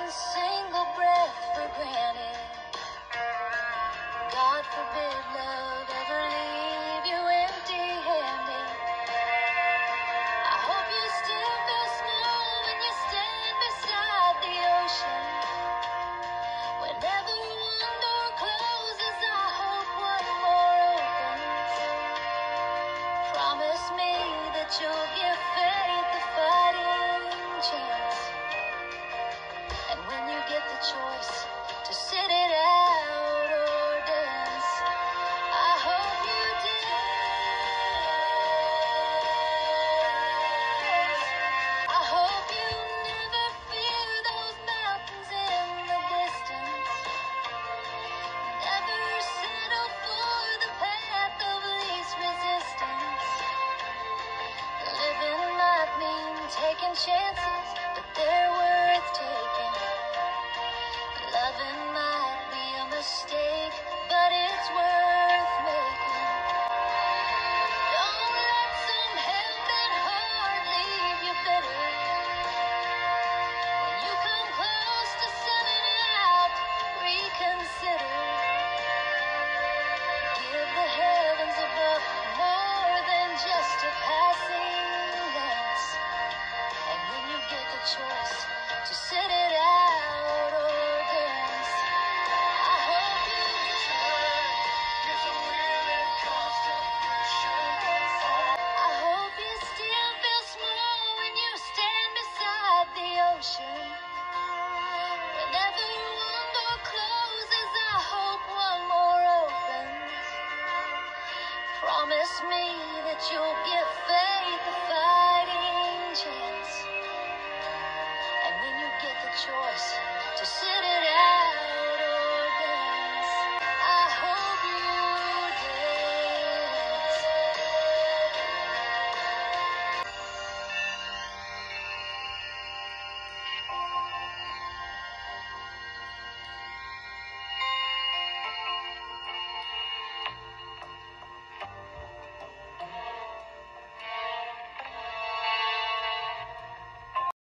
one single breath for granted. God forbid love ever leave you empty-handed. I hope you still feel snow when you stand beside the ocean. Whenever one door closes, I hope one more opens. Promise me that you'll give faith a fighting chance. And when you get the choice to sit it out or dance, I hope you dance. I hope you never fear those mountains in the distance. Never settle for the path of least resistance. Living might mean taking chances, but they're worth taking. Loving might be a mistake, but it's worth making. Don't let some hell-bent heart leave you bitter. When you come close to selling out, reconsider. Give the heavens above more than just a passing glance. And when you get the choice to sit it out or dance, I hope you dance. It's a weird and constant push. I hope you still feel small when you stand beside the ocean. Whenever one door closes, I hope one more opens. Promise me that you'll give faith a fighting chance. And when you get the choice to sit it out